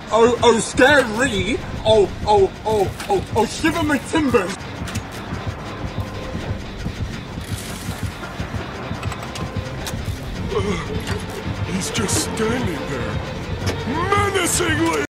Oh, scary! Oh, shiver my timbers! He's just standing there, menacingly!